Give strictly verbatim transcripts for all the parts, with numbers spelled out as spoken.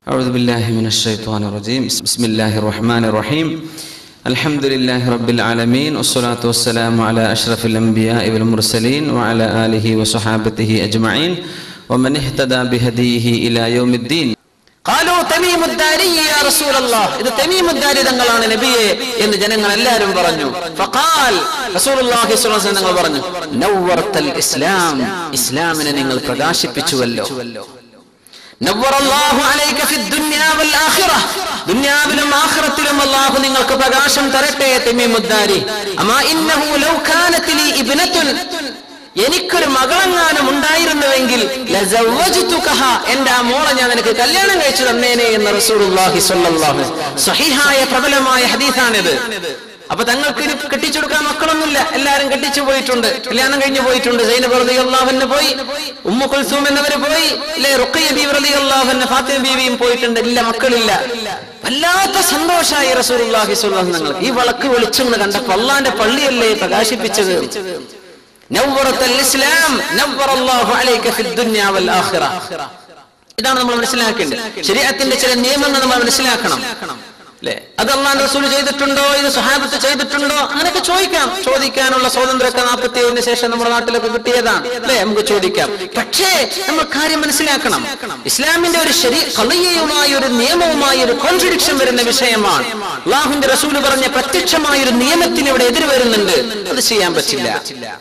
أعوذ بالله من الشيطان الرجيم بسم الله الرحمن الرحيم الحمد لله رب العالمين والصلاة والسلام على أشرف الأنبياء والمرسلين وعلى آله وصحابته أجمعين ومن اهتدى بهديه إلى يوم الدين. قالوا تميم الداري يا رسول الله إذا تميم الداري തങ്ങളാണ് നബിയെ എന്ന് ജനങ്ങൾ എല്ലാവരും പറഞ്ഞു. فقال رسول الله صلى الله عليه وسلم പറഞ്ഞു نورت الإسلام ഇസ്ലാമിനെ നിങ്ങൾ പ്രകാശിപ്പിച്ചുവല്ലോ. نور الله عليك في الدنيا والآخرة ദുനിയാവിലും ആഖിറത്തിലും അല്ലാഹു നിങ്ങൾക്ക് പ്രകാശം തരട്ടെ തമീം ഉദ്ദാരി. അമാ ഇന്നഹു ലൗ കാനത് ലി ഇബ്നത്തുൻ എനിക്കൊരു മകളെങ്ങാനും ഉണ്ടായിരുന്നുവെങ്കിൽ ലസവ്വജ്തുകഹ എന്റെ ആ മോളെ ഞാൻ നിനക്ക് കല്യാണം കഴിച്ചു തന്നേനെ എന്ന് റസൂലുള്ളാഹി സ്വല്ലല്ലാഹു അലൈഹി വസല്ലം. സ്വഹീഹായ പ്രബലമായ ഹദീസാണിത്. അപ്പൊ തങ്ങൾക്ക് ഇനി കെട്ടിച്ചു കൊടുക്കാൻ മക്കളൊന്നുമില്ല, എല്ലാരും കെട്ടിച്ചു പോയിട്ടുണ്ട്, കല്യാണം കഴിഞ്ഞു പോയിട്ടുണ്ട്. സൈനബ് റളിയല്ലാഹു അൻഹ പോയി, ഉമ്മു കുൽസൂം എന്നവര് പോയി, അല്ലെ റുഖയ്യ ബീവി റളിയല്ലാഹു അൻഹ ഫാത്തിമ ബീവിയും പോയിട്ടുണ്ട്. ഇല്ല, മക്കളില്ല. വല്ലാത്ത സന്തോഷമായി റസൂലുള്ളാഹി സ്വല്ലല്ലാഹു അലൈഹി വസല്ലം. ഈ വിളക്ക് വെളിച്ചം കണ്ടപ്പോൾ അല്ലാഹുവിന്റെ പള്ളിയല്ലേ പ്രകാശിപ്പിച്ചത്. നവ്വറത്തൽ ഇസ്ലാം നവ്വറല്ലാഹു അലൈക ഫിദ് ദുനിയ വൽ ആഖിറ. ഇതാണ് നമ്മൾ മനസ്സിലാക്കേണ്ടത്. ശരീഅത്തിന്റെ ചില നിയമങ്ങൾ നമ്മൾ മനസ്സിലാക്കണം. അല്ലേ, അത് അല്ലാഹുവിന്റെ റസൂൽ ചെയ്തിട്ടുണ്ടോ, ഇത് സ്വഹാബത്ത് ചെയ്തിട്ടുണ്ടോ, അങ്ങനെയൊക്കെ ചോദിക്കാം. ചോദിക്കാനുള്ള സ്വാതന്ത്ര്യമൊക്കെ നാൽപ്പത്തി ഏഴിന് ശേഷം നമ്മുടെ നാട്ടിലൊക്കെ കിട്ടിയതാണ്. അല്ലെ, നമുക്ക് ചോദിക്കാം. പക്ഷേ നമ്മൾ കാര്യം മനസ്സിലാക്കണം. ഇസ്ലാമിന്റെ ഒരു ശരീ ഖളിയയുമായ ഒരു നിയമവുമായി ഒരു കോൺട്രഡിക്ഷൻ വരുന്ന വിഷയമാണ്. അല്ലാഹുവിന്റെ റസൂൽ പറഞ്ഞ പ്രത്യക്ഷമായ ഒരു നിയമത്തിന് ഇവിടെ എതിര് വരുന്നുണ്ട്. അത് ചെയ്യാൻ പറ്റില്ല.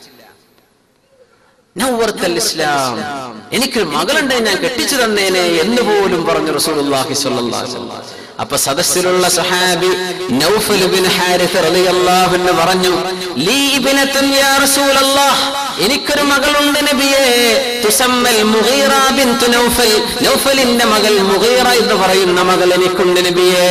നവ്വറത്തൽ ഇസ്ലാം എനിക്കൊരു മകളുണ്ടെങ്കിൽ ഞാൻ കെട്ടിച്ചു തന്നേനെ എന്ന് പോലും പറഞ്ഞു റസൂലുള്ളാഹി സ്വല്ലല്ലാഹു അലൈഹി വസല്ലം. അപ്പൊ സദസ്സിലുള്ള സഹാബി നൗഫൽ ഇബ്നു ഹാരിസ് റളിയല്ലാഹു അൻഹു പറഞ്ഞു, ലീ ഇബ്നത്തുൻ യാ റസൂലല്ലാഹ് എനിക്കൊരു മകളുണ്ട് നബിയേ, തുസമ്മൽ മുഗീറ ബിൻതു നൗഫൽ നൗഫലിന്റെ മകൾ മുഗീറ എന്ന് പറയുന്ന മകൾ എനിക്കുണ്ട് നബിയേ.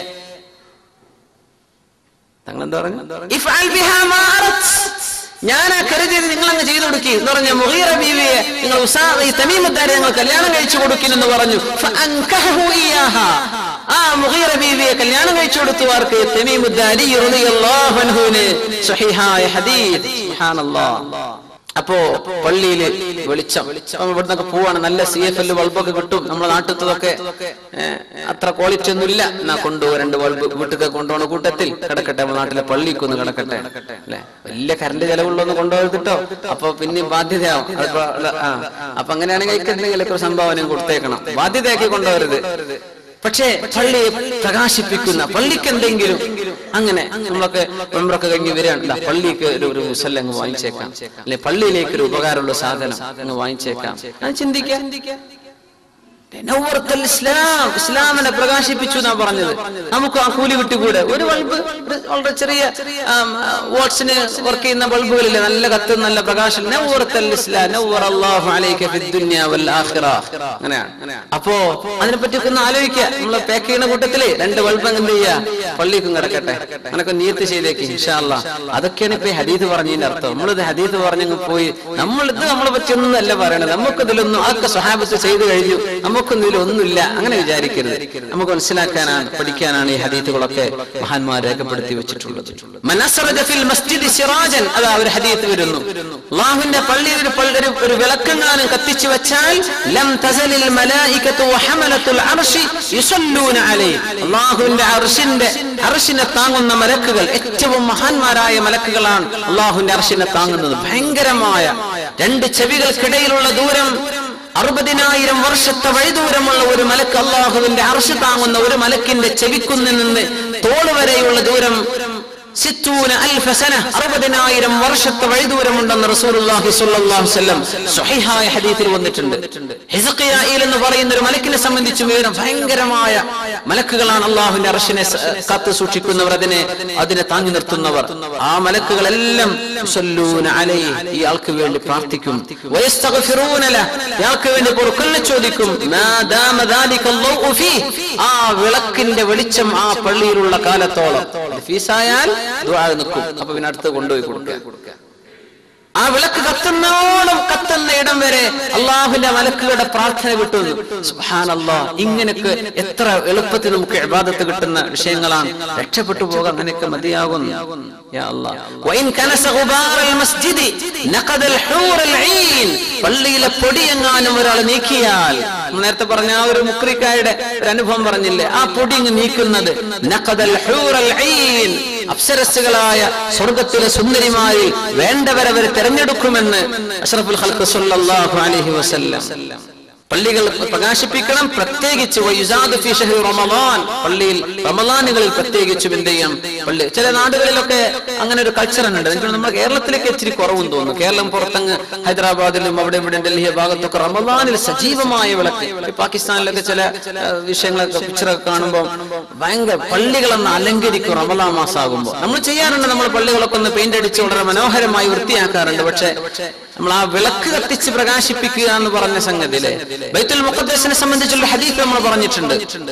തങ്ങൾ എന്താ പറഞ്ഞു? ഇഫ്അൽ ബിഹാ മാ അറത് ഞാൻ ആ കരുതിയത് നിങ്ങൾ അങ്ങ് ചെയ്തു കൊടുക്കി എന്ന് പറഞ്ഞ മുഗീറ ബീവിയെ നിങ്ങൾ ഈ തമീം ഉദ്ദാരി നിങ്ങൾ കല്യാണം കഴിച്ചു കൊടുക്കില്ലെന്ന് പറഞ്ഞു. ഫഅൻകഹു ഇയാഹാ ആ മുഗീറ ബീവിയെ കല്യാണം കഴിച്ചു കൊടുത്തു. ആർക്ക്? തമീം ഉദ്ദാരി റളിയല്ലാഹു അൻഹുവിന്. സ്വഹീഹായ ഹദീസ്. സുബ്ഹാനല്ലാഹ്. അപ്പോ പള്ളിയില് വെളിച്ചം, ഇവിടുന്നൊക്കെ പോവാണ്, നല്ല സി എഫ് എൽ ബൾബൊക്കെ കിട്ടും. നമ്മുടെ നാട്ടിലതൊക്കെ അത്ര ക്വാളിറ്റി ഒന്നും ഇല്ല. എന്നാ കൊണ്ടുപോ രണ്ട് ബൾബ് വീട്ടിലൊക്കെ കൊണ്ടുപോകുന്ന കൂട്ടത്തിൽ കിടക്കട്ടെ, നമ്മുടെ നാട്ടിലെ പള്ളിക്കൊന്ന് കിടക്കട്ടെ. അല്ലെ, വലിയ കറണ്ട് ചെലവുള്ളൊന്നും കൊണ്ടുപോകരുതിട്ടോ, അപ്പൊ പിന്നെ ബാധ്യതയാവും. അപ്പൊ അങ്ങനെയാണെങ്കിൽ എന്തെങ്കിലുമൊക്കെ ഒരു സംഭാവനയും കൊടുത്തേക്കണം, ബാധ്യതയാക്കി കൊണ്ടുപോകരുത്. പക്ഷേ പള്ളി പ്രകാശിപ്പിക്കുന്ന പള്ളിക്ക് എന്തെങ്കിലും അങ്ങനെ നമ്മളൊക്കെ നമ്മളൊക്കെ കഴിഞ്ഞ് വരികയാണ്, പള്ളിക്ക് ഒരു ഒരു മുസല്ല അങ്ങ് വാങ്ങിച്ചേക്കാം, അല്ലെ പള്ളിയിലേക്ക് ഒരു ഉപകാരമുള്ള സാധനം അങ്ങ് വാങ്ങിച്ചേക്കാം. അത് ചിന്തിക്കാം. നവ്വറത്തൽ ഇസ്ലാം ഇസ്ലാമിനെ പ്രകാശിപ്പിച്ചു എന്നാ പറഞ്ഞത്. നമുക്ക് ആ കൂലി വിട്ടുകൂടെ? ഒരു ബൾബ്, വളരെ ചെറിയ വാട്സിന് വർക്ക് ചെയ്യുന്ന ബൾബുകളില്ലേ, നല്ല കത്തുന്ന നല്ല പ്രകാശം. നവ്വറത്തൽ ഇസ്ലാം നവ്വറല്ലാഹു അലൈക ഫിദ് ദുനിയ വൽ ആഖിറ. അങ്ങനെയാണ്. അപ്പോ അതിനെപ്പറ്റി ഒന്ന് ആലോചിക്കുക. നമ്മള് പാക്ക് ചെയ്യുന്ന കൂട്ടത്തില് രണ്ട് ബൾബ് എന്ത് ചെയ്യാ, പള്ളിക്കും കിടക്കട്ടെ, അങ്ങനൊക്കെ നിയത്ത് ചെയ്തേക്ക് ഇൻഷാ അല്ലാഹ്. അതൊക്കെയാണ് ഇപ്പൊ ഹദീസ് പറഞ്ഞതിന്റെ അർത്ഥം. നമ്മളിത് ഹദീസ് പറഞ്ഞങ്ങ് പോയി, നമ്മളിത് നമ്മളെ പറ്റിയൊന്നും അല്ല പറയണത്. നമുക്കിതിലൊന്നും അതൊക്കെ സ്വഹാബത്ത് ചെയ്തു കഴിഞ്ഞു, നമുക്കൊന്നും ഇതിലൊന്നുമില്ല, അങ്ങനെ വിചാരിക്കരുത്. നമുക്ക് മനസ്സിലാക്കാനാണ്, പഠിക്കാനാണ് ഈ ഹദീസുകളൊക്കെ മഹാന്മാർ രേഖപ്പെടുത്തി വെച്ചിട്ടുള്ളത്. അതാ ഒരു ഹദീസ് വരുന്നു, അല്ലാഹുവിന്റെ പള്ളിയിൽ ഒരു ഒരു വിളക്കെങ്ങാനും കത്തിച്ചു വെച്ചാൽ ലം തസലിൽ മലായികതു വഹമലത്തുൽ അർശി യുസല്ലൂന അലൈഹി. അല്ലാഹുവിന്റെ അർശിന്റെ അർശിനെ താങ്ങുന്ന മലക്കുകൾ ഏറ്റവും മഹാന്മാരായ മലക്കുകളാണ് അല്ലാഹുവിന്റെ അർശിനെ താങ്ങുന്നത്. ഭയങ്കരമായ രണ്ട് ചെവികൾക്കിടയിലുള്ള ദൂരം അറുപതിനായിരം വർഷത്തെ വഴിദൂരമുള്ള ഒരു മലക്ക്, അല്ലാഹുവിന്റെ അർശ് താങ്ങുന്ന ഒരു മലക്കിന്റെ ചെവിക്കുന്നിൽ നിന്ന് തോള് വരെയുള്ള ദൂരം സിത്തൂന അൽഫ സന അറുപതിനായിരം വർഷത്തെ വഴിദൂരമുണ്ടെന്ന് റസൂലുള്ളാഹി സ്വല്ലല്ലാഹു അലൈഹി വസല്ലം സ്വഹീഹായ ഹദീസിൽ വന്നിട്ടുണ്ട്. ഹിസ്ഖിയായിൽ എന്ന് പറയുന്ന ഒരു മലക്കിനെ സംബന്ധിച്ച് വിവരം ഭയങ്കരമായ മലക്കുകളാണ് അല്ലാഹുവിന്റെ അർശിനെ കാത്തു സൂക്ഷിക്കുന്നവർ, അതിനെ അതിനെ താങ്ങി നിർത്തുന്നവർ. ആ മലക്കുകളെല്ലാം യുസല്ലൂന അലൈഹി ഈ ആൾക്ക് വേണ്ടി പ്രാർത്ഥിക്കും. വയസ്തഗ്ഫിറൂന ലഹു ഇയാൾക്ക് വേണ്ടി പൊറുക്കലിനെ ചോദിക്കും. മാ ദാമ ദാലിക അല്ലാഹു ഫീ ആ വിളക്കിന്റെ വെളിച്ചം ആ പള്ളിയിലുള്ള കാലത്തോളം. ഫീസായാൽ ദുആ നിൽക്കും. അപ്പൊ പിന്നെ അടുത്ത് കൊണ്ടുപോയി കൊടുക്കുക. ആ വിളക്ക് കത്തുന്നോളം കത്തുന്ന ഇടം വരെ അള്ളാഹുവിന്റെ മലക്കുകളുടെ പ്രാർത്ഥന കിട്ടുന്നു. സുബ്ഹാനല്ലാഹ്, ഇങ്ങനെയൊക്കെ എത്ര എളുപ്പത്തിൽ നമുക്ക് ഇബാദത്ത് കിട്ടുന്ന വിഷയങ്ങളാണ്. രക്ഷപ്പെട്ടു പോകാൻ അങ്ങനെയൊക്കെ മതിയാകുന്നു. യാ അല്ലാഹ്, വഇൻ കനസ ഗുബാറൽ മസ്ജിദി നഖദൽ ഹൂറൽ ഐൻ, പള്ളിയിലെ പൊടി എങ്ങാനും ഒരാൾ നീക്കിയാൽ, നേരത്തെ പറഞ്ഞ ആ ഒരു മുക്രിക്കായുടെ ഒരു അനുഭവം പറഞ്ഞില്ലേ, ആ പൊടി ഇങ്ങ് നീക്കുന്നത് നഖദൽ ഹൂറൽ ഐൻ, അപ്സരസ്സുകളായ സ്വർഗത്തിലെ സുന്ദരിമാരിൽ വേണ്ടവരെ അവർ തെരഞ്ഞെടുക്കുമെന്ന് അഷ്റഫുൽ ഖൽഖ് സ്വല്ലല്ലാഹു അലൈഹി വസല്ലം. പള്ളികൾ പ്രകാശിപ്പിക്കണം, പ്രത്യേകിച്ച് റമളാൻ, പള്ളിയിൽ റമളാനുകളിൽ പ്രത്യേകിച്ചും എന്ത് ചെയ്യണം, പള്ളി. ചില നാടുകളിലൊക്കെ അങ്ങനെ ഒരു കൾച്ചർ ഉണ്ട്. എനിക്ക് നമ്മുടെ കേരളത്തിലേക്ക് ഇച്ചിരി കുറവെന്ന് തോന്നുന്നു. കേരളം പുറത്തങ്ങ് ഹൈദരാബാദിലും അവിടെ ഇവിടെ ഡൽഹി ഭാഗത്തൊക്കെ റമളാനിൽ സജീവമായ വിളക്ക്. പാകിസ്ഥാനിലൊക്കെ ചില വിഷയങ്ങളൊക്കെ പിക്ചറൊക്കെ കാണുമ്പോൾ ഭയങ്കര പള്ളികളൊന്ന് അലങ്കരിക്കും റമളാൻ മാസമാകുമ്പോൾ. നമ്മൾ ചെയ്യാറുണ്ട്, നമ്മൾ പള്ളികളൊക്കെ ഒന്ന് പെയിന്റ് അടിച്ച് വളരെ മനോഹരമായി വൃത്തിയാക്കാറുണ്ട്. പക്ഷെ നമ്മൾ ആ വിളക്ക് കത്തിച്ച് പ്രകാശിപ്പിക്കുക എന്ന് പറഞ്ഞ സംഗതിയിലെ ബൈത്തുൽ മുഖദ്ദസിനെ സംബന്ധിച്ചുള്ള ഹദീസ് നമ്മൾ പറഞ്ഞിട്ടുണ്ട്.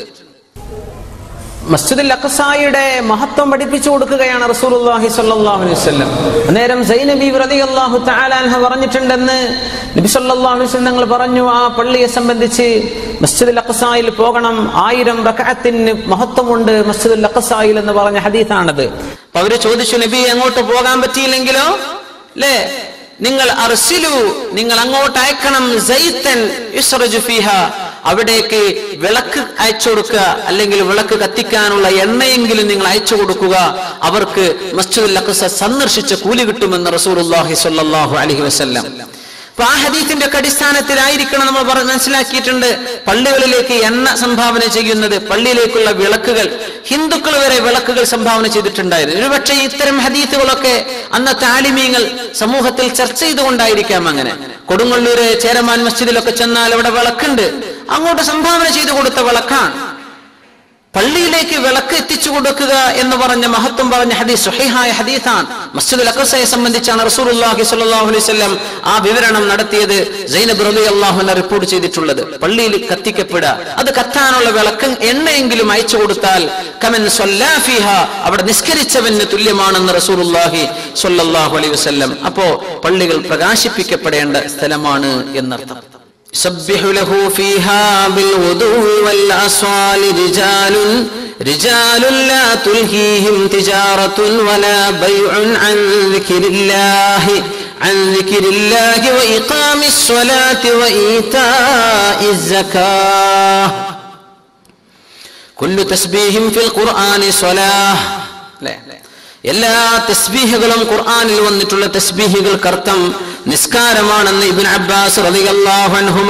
മസ്ജിദുൽ അഖ്സായുടെ മഹത്വം പഠിപ്പിച്ചു കൊടുക്കുകയാണ് റസൂലുള്ളാഹി സ്വല്ലല്ലാഹു അലൈഹി വസല്ലം. അന്നേരം സൈനബി റളിയല്ലാഹു തആല അൻഹ പറഞ്ഞിട്ടുണ്ടെന്ന് നബി സ്വല്ലല്ലാഹു അലൈഹി വസല്ലം തങ്ങൾ പറഞ്ഞു. ആ പള്ളിയെ സംബന്ധിച്ച് മസ്ജിദുൽ അഖ്സായിൽ പോകണം, ആയിരം റക്അത്തിന് മഹത്വമുണ്ട് മസ്ജിദുൽ അഖ്സായിൽ എന്ന് പറഞ്ഞ ഹദീസാണത്. അപ്പൊ അവര് ചോദിച്ചു, നബി അങ്ങോട്ട് പോകാൻ പറ്റിയില്ലെങ്കിലോ? അല്ലേ, നിങ്ങൾ അർസിലു, നിങ്ങൾ അങ്ങോട്ട് അയക്കണം, സൈതൻ യുസ്റജു ഫീഹാ, അവിടേക്ക് വിളക്ക് അയച്ചു കൊടുക്കുക, അല്ലെങ്കിൽ വിളക്ക് കത്തിക്കാനുള്ള എണ്ണയെങ്കിലും നിങ്ങൾ അയച്ചു കൊടുക്കുക, അവർക്ക് മസ്ജിദുൽ അഖ്സ സന്ദർശിച്ച കൂലി കിട്ടുമെന്ന് റസൂലുള്ളാഹി സ്വല്ലല്ലാഹു അലൈഹി വസല്ലം. അപ്പൊ ആ ഹദീസിന്റെ അടിസ്ഥാനത്തിലായിരിക്കണം നമ്മൾ മനസ്സിലാക്കിയിട്ടുണ്ട് പള്ളികളിലേക്ക് എണ്ണ സംഭാവന ചെയ്യുന്നത്, പള്ളിയിലേക്കുള്ള വിളക്കുകൾ. ഹിന്ദുക്കൾ വരെ വിളക്കുകൾ സംഭാവന ചെയ്തിട്ടുണ്ടായിരുന്നു. ഒരുപക്ഷെ ഇത്തരം ഹദീസുകളൊക്കെ അന്നത്തെ ആലിമീങ്ങൾ സമൂഹത്തിൽ ചർച്ച ചെയ്തുകൊണ്ടായിരിക്കാം അങ്ങനെ. കൊടുങ്ങല്ലൂര് ചേരമാൻ മസ്ജിദിലൊക്കെ ചെന്നാൽ അവിടെ വിളക്കുണ്ട്, അങ്ങോട്ട് സംഭാവന ചെയ്തു കൊടുത്ത വിളക്കാണ്. പള്ളിയിലേക്ക് വിളക്ക് എത്തിച്ചു കൊടുക്കുക എന്ന് പറഞ്ഞ മഹത്വം പറഞ്ഞ ഹദീസ് സ്വഹീഹായ ഹദീസാണ്. മസ്ജിദുൽ അഖ്സയെ സംബന്ധിച്ചാണ് റസൂലുള്ളാഹി സ്വല്ലല്ലാഹു അലൈഹി വസല്ലം ആ വിവരണം നടത്തിയത്. സൈനബ് റളിയല്ലാഹു അൻഹ റിപ്പോർട്ട് ചെയ്തിട്ടുള്ളത്, പള്ളിയിൽ കത്തിക്കപ്പെടുക, അത് കത്താനുള്ള വിളക്ക് എണ്ണയെങ്കിലും അയച്ചു കൊടുത്താൽ കമൻ സ്വല്ലാ ഫീഹാ, അവിടെ നിസ്കരിച്ചവന് തുല്യമാണെന്ന് റസൂലുള്ളാഹി സ്വല്ലല്ലാഹു അലൈഹി വസല്ലം. അപ്പോ പള്ളികൾ പ്രകാശിപ്പിക്കപ്പെടേണ്ട സ്ഥലമാണ് എന്നർത്ഥം. يسبح له فيها بالغدو والآصال رجال رجال لا تلهيهم تجارة ولا بيع عن ذكر الله عن ذكر الله وإقام الصلاة وإيتاء الزكاة كل تسبيح في القرآن صلاة. എല്ലാ തസ്ബീഹുകളും ഖുർആനിൽ വന്നിട്ടുള്ള തസ്ബീഹുകൾക്ക് അർത്ഥം നിസ്കാരമാണെന്ന് ഇബ്നു അബ്ബാസ് റളിയല്ലാഹു അൻഹുമ.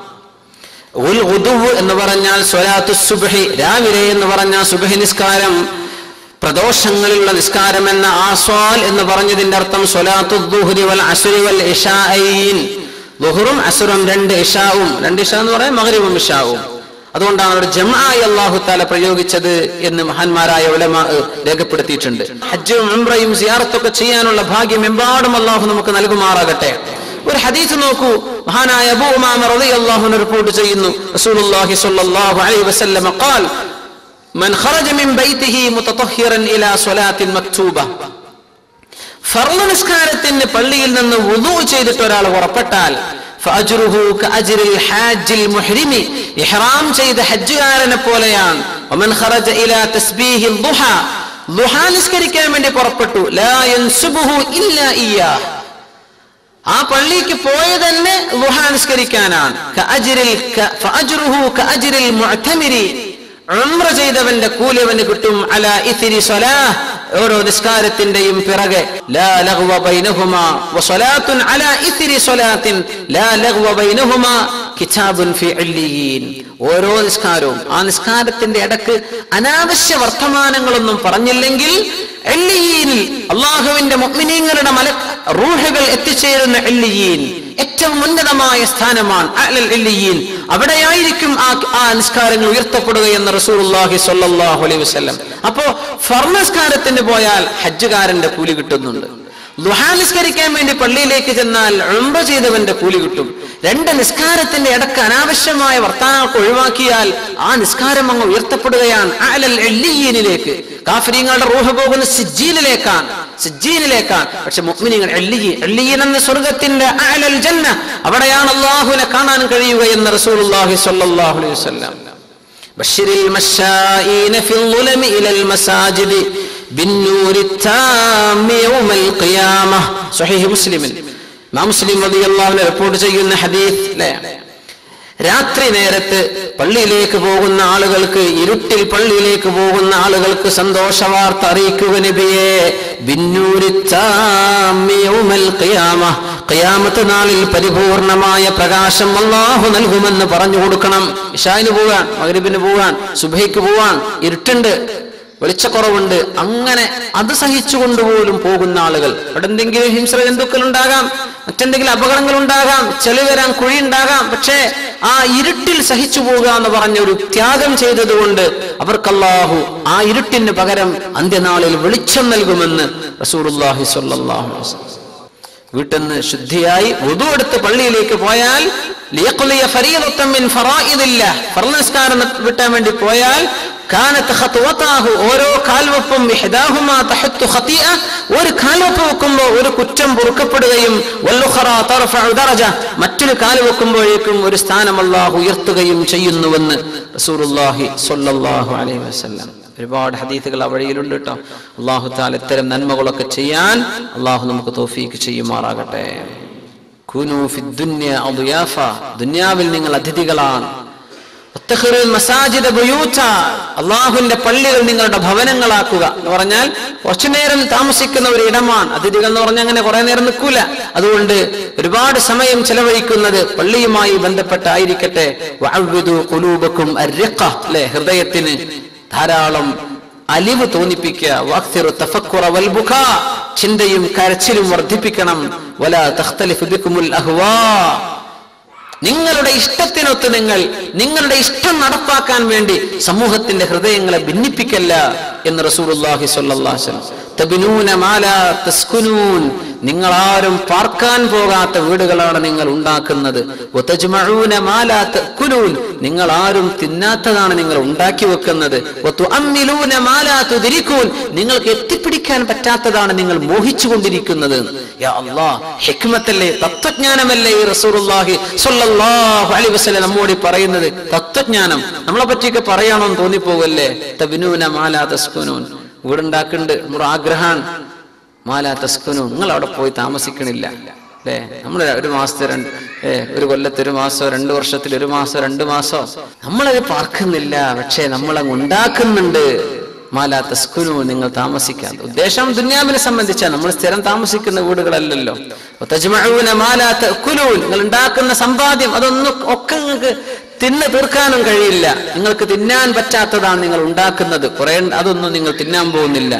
ഉൽ ഗുദു എന്ന് പറഞ്ഞാൽ സ്വലാത്തു സുബ്ഹി, രാവിലെ എന്ന് പറഞ്ഞാൽ സുബ്ഹി നിസ്കാരം, പ്രദോഷങ്ങളിലുള്ള നിസ്കാരം എന്ന ആസ്വാൽ എന്ന് പറഞ്ഞതിന്റെ അർത്ഥം സ്വലാത്തു ദുഹ്രി വൽ അസ്രി വൽ ഇശാഅൈൻ, ദുഹറും അസ്റും രണ്ട് ഇശാവും, രണ്ട് ഇശാ എന്ന് പറയാൻ മഗ്രിബും ഇശാവും. അതുകൊണ്ടാണ് ഒരു ജംആയി അല്ലാഹു തആല പ്രയോഗിച്ചത് എന്ന് മഹാന്മാരായ ഉലമാ രേഖപ്പെടുത്തിയിട്ടുണ്ട്. ഹജ്ജും ഉംറയും സിയാറത്തൊക്കെ ചെയ്യാനുള്ള ഭാഗ്യം എമ്പാടും അല്ലാഹു നമുക്ക് നൽകുമാറാകട്ടെ. ഒരു ഹദീസ് നോക്കൂ, മഹാനായ അബൂ ഉമാമ റളിയല്ലാഹു അൻഹു റിപ്പോർട്ട് ചെയ്യുന്നു, റസൂലുള്ളാഹി സ്വല്ലല്ലാഹു അലൈഹി വസല്ലം ഖാൽ മൻ ഖറജ മിൻ ബൈതിഹി മുതതഹിറൻ ഇലാ സ്വലാത്തിൻ മക്തൂബ, ഫർള് നിസ്കാരത്തിന് പള്ളിയിൽ നിന്ന് വുളൂ ചെയ്തിട്ട് ഒരാൾ പുറപ്പെട്ടാൽ ഫഅജ്റുഹു കഅജ്രിൽ ഹാജിൽ മുഹ്രിമി, ഇഹ്റാം ചെയ്ത ഹജ്ജുകാരനെ പോലെയാണ്. വമൻ ഖറജ ഇലാ തസ്ബീഹിൽ ദുഹാ, ദുഹാ നിസ്കരിക്കാൻ വേണ്ടി പുറപ്പെട്ടു, ലാ യൻസുബുഹു ഇല്ലാ ഇയ്യാ, ആ പള്ളിക്ക് പോയത് തന്നെ ദുഹാ നിസ്കരിക്കാനാണ്. കഅജ്രിൽ ഫഅജ്റുഹു കഅജ്രിൽ മുഅ്തമിരി, ഉംറ ചെയ്തവന്റെ കൂലി അവന് കിട്ടും. അലാ ഇത്രി സ്വലാഹ്, ഓരോ നിസ്കാരത്തിന്റെയും പിറകെ ലാ ലഗ്വ ബൈനഹുമാ വസലാത്തുൻ അലാ ഇത്രി സ്വലാത്തിൻ ലാ ലഗ്വ ബൈനഹുമാ കിതാബുൻ ഫി ഇല്ലിയീൻ, ഓരോ നിസ്കാരവും ആ നിസ്കാരത്തിന്റെ ഇടക്ക് അനാവശ്യ വർത്തമാനങ്ങളൊന്നും പറഞ്ഞില്ലെങ്കിൽ ഇല്ലിയീനിൽ അല്ലാഹുവിന്റെ മുഅ്മിനീങ്ങളുടെ മലക്ക് റൂഹുകൾ എത്തിച്ചേരുന്ന ഇല്ലിയീൻ ഏറ്റവും ഉന്നതമായ സ്ഥാനമാണ് അഅ്ലൽ ഇല്ലിയീൻ, അവിടെയായിരിക്കും ആ ആ നിസ്കാരങ്ങൾ ഉയർത്തപ്പെടുക എന്ന് റസൂലുള്ളാഹി സ്വല്ലല്ലാഹു അലൈഹി വസല്ലം. അപ്പോ ഫർള് നിസ്കാരത്തിന് പോയാൽ ഹജ്ജുകാരന്റെ കൂലി കിട്ടുന്നുണ്ട്. ദുഹാ നിസ്കരിക്കാൻ വേണ്ടി പള്ളിയിലേക്ക് ചെന്നാൽ ഉംറ ചെയ്തവന്റെ കൂലി കിട്ടും. രണ്ട് നിസ്കാരത്തിന്റെ ഇടക്ക് അനാവശ്യമായ വർത്തമാനങ്ങൾ ഒഴിവാക്കിയാൽ ആ നിസ്കാരം അങ്ങ് ഉയർത്തപ്പെടുകയാണ് അഅ്ലൽ ഇല്ലിയീനിലേക്ക്. കാഫിരീങ്ങളുടെ റൂഹ് പോകുന്ന സിജ്ജീനിലേക്കാണ്. സിജ്ജീനിലേക്കാണ്. പക്ഷെ മുഅ്മിനീങ്ങൾ ഇല്ലിയീൻ, ഇല്ലിയീൻ എന്ന സ്വർഗ്ഗത്തിന്റെ അഅലൽ ജന്ന, അവിടെയാണ് അല്ലാഹുവിനെ കാണാൻ കഴിയുക എന്ന് റസൂലുള്ളാഹി സ്വല്ലല്ലാഹു അലൈഹി വസല്ലം. ബശ്ശിരിൽ മശാഈന ഫിൽ ളുലമി ഇലൽ മസാജിദി ബിന്നൂരി താമി യൗമൽ ഖിയാമഹ. സ്വഹീഹ് മുസ്ലിമിൽ ഇമാം മുസ്ലിം റളിയല്ലാഹു അൻഹു റിപ്പോർട്ട് ചെയ്യുന്ന ഹദീസ് ല്ലേ, രാത്രി നേരത്ത് പള്ളിയിലേക്ക് പോകുന്ന ആളുകൾക്ക്, ഇരുട്ടിൽ പള്ളിയിലേക്ക് പോകുന്ന ആളുകൾക്ക് സന്തോഷവാർത്ത അറിയിക്കുക നബിയേ. ബിന്നൂരി താമി യൗമൽ ഖിയാമഹ, ഖിയാമത്ത് നാളിൽ പരിപൂർണമായ പ്രകാശം അല്ലാഹു നൽകുമെന്ന് പറഞ്ഞു കൊടുക്കണം. ഇശാഇന് പോവാൻ, മഗ്രിബിന് പോവാൻ, സുബ്ഹിക്ക് പോവാൻ, ഇരുട്ടുണ്ട്, വെളിച്ചക്കുറവുണ്ട്, അങ്ങനെ അത് സഹിച്ചുകൊണ്ടുപോലും പോകുന്ന ആളുകൾ. അവിടെ എന്തെങ്കിലും ഹിംസ്ര ജന്തുക്കൾ ഉണ്ടാകാം, മറ്റെന്തെങ്കിലും അപകടങ്ങൾ ഉണ്ടാകാം, ചെളി വരാൻ കുഴി ഉണ്ടാകാം. പക്ഷേ ആ ഇരുട്ടിൽ സഹിച്ചു പോകുക എന്ന് പറഞ്ഞ ഒരു ത്യാഗം ചെയ്തതുകൊണ്ട് അവർക്ക് അല്ലാഹു ആ ഇരുട്ടിന് പകരം അന്ത്യനാളിൽ വെളിച്ചം നൽകുമെന്ന് റസൂലുള്ളാഹി സ്വല്ലല്ലാഹു അലൈഹി വസല്ലം. വീട്ടിൽ നിന്ന് ശുദ്ധിയായി വുദു എടുത്ത് പള്ളിയിലേക്ക് പോയാൽ ലിയഖ്ലിയ ഫരീദത്തൻ മിൻ ഫറായിദില്ലാഹ്, ഫർള് നിസ്കാരം വിട്ടാൻ വേണ്ടി പോയാൽ കാനത്ത് ഖത്വതാഹു, ഓരോ കാൽവെപ്പും ഇഹ്ദാഹുമാ തഹത്തു ഖതിഅ, ഒരു കാൽവെപ്പ് വെക്കുമ്പോൾ ഒരു കുറ്റം പൊറുക്കപ്പെടുകയും വല്ലുഖറാ തർഫഉ ദറജ, മറ്റൊരു കാൽ വെക്കുമ്പോഴേക്കും ഒരു സ്ഥാനം അല്ലാഹു ഉയർത്തുകയും ചെയ്യുന്നുവെന്ന് റസൂലുള്ളാഹി സ്വല്ലല്ലാഹു അലൈഹി വസല്ലം. ഒരുപാട് ഹദീസുകൾ ആ വഴിയിലുണ്ട് കേട്ടോ. അല്ലാഹു തആല ഇത്തരം നന്മകളൊക്കെ ചെയ്യാൻ അല്ലാഹു നമുക്ക് തൗഫീഖ് ചെയ്യുമാറാകട്ടെ. കുനൂ ഫിദ് ദുനിയ അദ്യാഫ, ദുനിയാവിൽ നിങ്ങൾ അതിഥികളാണ്. അള്ളാഹുവിന്റെ പള്ളികൾ നിങ്ങളുടെ ഭവനങ്ങളാക്കുക എന്ന് പറഞ്ഞാൽ കുറച്ചു നേരം താമസിക്കുന്ന ഒരു ഇടമാണ്. അതിഥികൾ എന്ന് പറഞ്ഞാൽ അങ്ങനെ കുറെ നേരം നിൽക്കൂല. അതുകൊണ്ട് ഒരുപാട് സമയം ചെലവഴിക്കുന്നത് പള്ളിയുമായി ബന്ധപ്പെട്ടായിരിക്കട്ടെ. അല്ലേ, ഹൃദയത്തിന് ധാരാളം അലിവ് തോന്നിപ്പിക്കുക. ചിന്തയും കരച്ചിലും വർദ്ധിപ്പിക്കണം. വലാ തഖ്തലിഫു ബികുമുൽ അഹ്വാ, നിങ്ങളുടെ ഇഷ്ടത്തിനൊത്ത് നിങ്ങൾ നിങ്ങളുടെ ഇഷ്ടം നടപ്പാക്കാൻ വേണ്ടി സമൂഹത്തിന്റെ ഹൃദയങ്ങളെ ഭിന്നിപ്പിക്കല്ല എന്ന് റസൂലുള്ളാഹി സ്വല്ലല്ലാഹു അലൈഹി വസല്ലം. തബ്നൂന മാ ലാ തസ്കുനൂൻ, നിങ്ങൾ ആരും പാർക്കാൻ പോകാത്ത വീടുകളാണ് നിങ്ങൾ ഉണ്ടാക്കുന്നത്. വതജ്മഊന മാ ലാ തഅകുലൂൻ, നിങ്ങൾ ആരും തിന്നാത്തതാണ് നിങ്ങൾ ഉണ്ടാക്കി വെക്കുന്നത്. വതുഅമ്മിലൂന മാ ലാ തുദ്രികൂൻ, നിങ്ങൾക്ക് എത്തിപ്പിടിക്കാൻ പറ്റാത്തതാണ് നിങ്ങൾ മോഹിച്ചുകൊണ്ടിരിക്കുന്നത്. യാ അല്ലാഹ്, ഹിക്മത്തല്ലേ, തത്വജ്ഞാനമല്ലേ ഈ റസൂലുള്ളാഹി സ്വല്ലല്ലാഹു അലൈഹി വസല്ലം നമ്മോട് പറയുന്നത്? തത്വജ്ഞാനം നമ്മളെ പറ്റിയൊക്കെ പറയാണോന്ന് തോന്നിപ്പോവല്ലേ. തബ്നൂന മാ ലാ തസ്കുനൂൻ, വീടുണ്ടാക്കുന്നുണ്ട്, നമ്മുടെ ആഗ്രഹമാണ്. മാലാ തസ്കുനു, നിങ്ങൾ അവിടെ പോയി താമസിക്കണില്ല അല്ലേ. നമ്മൾ ഒരു മാസത്തെ രണ്ട് ഏ ഒരു കൊല്ലത്ത് ഒരു മാസോ, രണ്ടു വർഷത്തിൽ ഒരു മാസോ, രണ്ടു മാസോ നമ്മളത് പാർക്കുന്നില്ല. പക്ഷെ നമ്മളങ്ങ് ഉണ്ടാക്കുന്നുണ്ട്. മാലാ തസ്കുനു, നിങ്ങൾ താമസിക്കാൻ ഉദ്ദേശം ദുനിയാവിനെ സംബന്ധിച്ചാണ്. നമ്മൾ സ്ഥിരം താമസിക്കുന്ന വീടുകളല്ലല്ലോ. തജ്മഊന മാ ലാ തഅകുലൂൻ, നിങ്ങൾ ഉണ്ടാക്കുന്ന സമ്പാദ്യം അതൊന്നും ഒക്കെ നിങ്ങൾക്ക് തിന്ന് തീർക്കാനും കഴിയില്ല. നിങ്ങൾക്ക് തിന്നാൻ പറ്റാത്തതാണ് നിങ്ങൾ ഉണ്ടാക്കുന്നത്. കുറെ അതൊന്നും നിങ്ങൾ തിന്നാൻ പോകുന്നില്ല.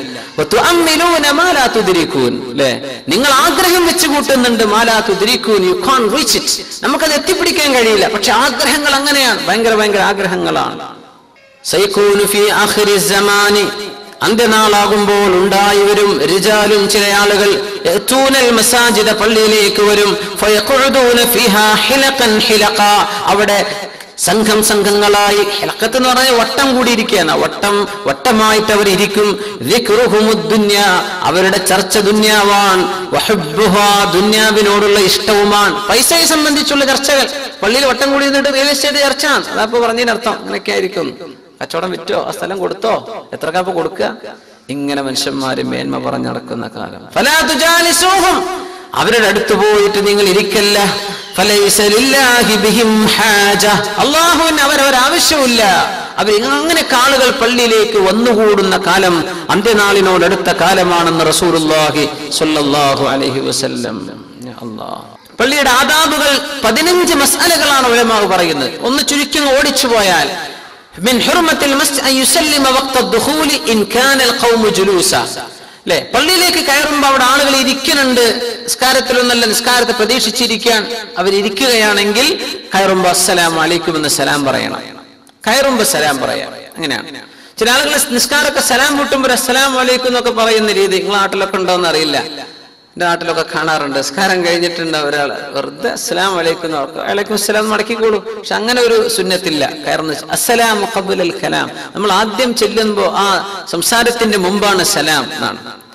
അല്ലേ, നിങ്ങൾ ആഗ്രഹം വെച്ച് കൂട്ടുന്നുണ്ട്. മാലാ തുദ്രികൂൻ, യു കാൻ റീച്ച് ഇറ്റ്, നമുക്കത് എത്തിപ്പിടിക്കാൻ കഴിയില്ല. പക്ഷെ ആഗ്രഹങ്ങൾ അങ്ങനെയാണ്, ഭയങ്കര ഭയങ്കര ആഗ്രഹങ്ങളാണ്. സയകൂനു ഫീ ആഖിരി സമാനി, അന്ത്യനാളാകുമ്പോൾ ഉണ്ടായി വരും റിജാലും, ചില ആളുകൾ യഅ്തൂനൽ മസാജിദ, പള്ളിയിലേക്ക് വരും. ഫയഖുദൂന ഫീഹാ ഹിലഖൻ ഹിലഖ, അവിടെ സംഘം സംഘങ്ങളായി. ഹിലഖത്ത് എന്ന് പറഞ്ഞാൽ വട്ടം കൂടിയിരിക്കുകയാണ്. വട്ടം വട്ടമായിട്ട് അവർ ഇരിക്കും. ദിക്റുഹുമുദ്ദുന്യ, അവരുടെ ചർച്ച ദുന്യാവാണ്. വഹുബ്ബുഹാ, ദുന്യാവിനോടുള്ള ഇഷ്ടവുമാണ്. പൈസയെ സംബന്ധിച്ചുള്ള ചർച്ചകൾ. പള്ളിയിൽ വട്ടം കൂടി നിന്നിട്ട് റിയൽ എസ്റ്റേറ്റ് ചർച്ചയാണ്. അതപ്പോ പറഞ്ഞതിനർത്ഥം അങ്ങനെയൊക്കെ ആയിരിക്കും. കച്ചവടം വിറ്റോ, ആ സ്ഥലം കൊടുത്തോ, എത്ര കാപ്പ് കൊടുക്കുക, ഇങ്ങനെ മനുഷ്യന്മാര് മേന്മ പറഞ്ഞു നടക്കുന്ന കാലം. ഫലാ തുജാലിസൂഹും, അവരുടെ അടുത്ത് പോയിട്ട് നിങ്ങൾ ഇരിക്കല്ല. ഫലൈസ ലില്ലാഹി ബിഹിം ഹാജ, അല്ലാഹുവിന് അവരൊരാവശ്യമില്ല. അവർ അങ്ങനെ ആളുകൾ പള്ളിയിലേക്ക് വന്നുകൂടുന്ന കാലം അന്ത്യനാളിനോടടുത്ത കാലമാണെന്ന് റസൂലുള്ളാഹി സ്വല്ലല്ലാഹു അലൈഹി വസല്ലം. അല്ലാഹ്, പള്ളിയുടെ ആദാബുകൾ പതിനഞ്ച് മസ്അലകളാണ് ഉലമാവ് പറയുന്നത്. ഒന്ന് ചുരുക്കി ഓടിച്ചു പോയാൽ, മിൻ ഹുർമത്തിൽ മസ്ജിദ് അൻ യുസല്ലിമ വഖ്ത ദുഖൂലി ഇൻ കാന അൽ ഖൗമു ജുലൂസ. അല്ലെ, പള്ളിയിലേക്ക് കയറുമ്പോൾ അവിടെ ആളുകൾ ഇരിക്കുന്നുണ്ട്. നിസ്കാരത്തിലൊന്നല്ല, നിസ്കാരത്തെ പ്രതീക്ഷിച്ചിരിക്കാൻ അവരിയ്ക്കുകയാണെങ്കിൽ കയറുമ്പോ അസ്സലാമു അലൈക്കും എന്ന് സലാം പറയണം. കയറുമ്പോ സലാം പറയാം. അങ്ങനെയാണ്. ചില ആളുകൾ നിസ്കാരമൊക്കെ സലാം വിട്ടുമ്പോൾ അസ്സലാമു അലൈക്കും എന്നൊക്കെ പറയുന്ന രീതി നിങ്ങളെ നാട്ടിലൊക്കെ ഉണ്ടോന്ന് അറിയില്ല. എന്റെ നാട്ടിലൊക്കെ കാണാറുണ്ട്. നിസ്കാരം കഴിഞ്ഞിട്ടുണ്ട് ഒരാൾ വെറുതെ അസ്സലാമു അലൈക്കും, അലൈക്കും അസ്സലാം മടക്കിക്കോളൂ. പക്ഷെ അങ്ങനെ ഒരു സുന്നത്തില്ല. കയറുന്ന അസ്സലാമു ഖബ്ലൽ കലാം, നമ്മൾ ആദ്യം ചെല്ലുമ്പോ ആ സംസാരത്തിന്റെ മുമ്പാണ് സലാം എന്നാണ്.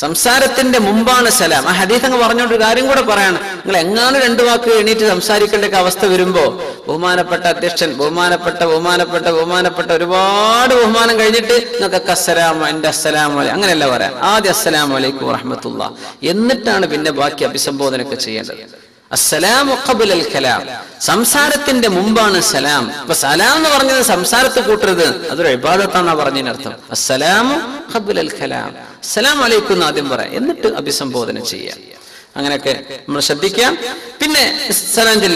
സംസാരത്തിന്റെ മുമ്പാണ് സലാം. ആ ഹദീസ് അങ്ങ് പറഞ്ഞോണ്ട് ഒരു കാര്യം കൂടെ പറയാണ്. നിങ്ങൾ എങ്ങാനും രണ്ടു വാക്ക് എണീറ്റ് സംസാരിക്കേണ്ട അവസ്ഥ വരുമ്പോ ബഹുമാനപ്പെട്ട അധ്യക്ഷൻ, ബഹുമാനപ്പെട്ട ബഹുമാനപ്പെട്ട ബഹുമാനപ്പെട്ട ഒരുപാട് ബഹുമാനം കഴിഞ്ഞിട്ട് നിങ്ങൾക്ക് അസ്സലാമു എന്റെ അസ്സലാമു അലൈക്കും അങ്ങനെയല്ല പറയാം. ആദ്യം അസ്സലാമു അലൈക്കും വറഹ്മത്തുള്ളാഹി, എന്നിട്ടാണ് പിന്നെ ബാക്കി അഭിസംബോധനയൊക്കെ ചെയ്യേണ്ടത്. അസ്സലാമു ഖബ്ലൽ കലാം, സംസാരത്തിന്റെ മുമ്പാണ് സലാം. അപ്പൊ സലാം എന്ന് പറഞ്ഞത് സംസാരത്തെ കൂട്ടരുത്, അതൊരു ഇബാദത്താണെന്നാ പറഞ്ഞതിനർത്ഥം. അസ്സലാമു ഖബ്ലൽ കലാം, അസ്സലാമു അലൈക്കും എന്ന് ആദ്യം പറയാം, എന്നിട്ട് അഭിസംബോധന ചെയ്യാം. അങ്ങനെയൊക്കെ നമ്മൾ ശ്രദ്ധിക്കാം. പിന്നെ സലാം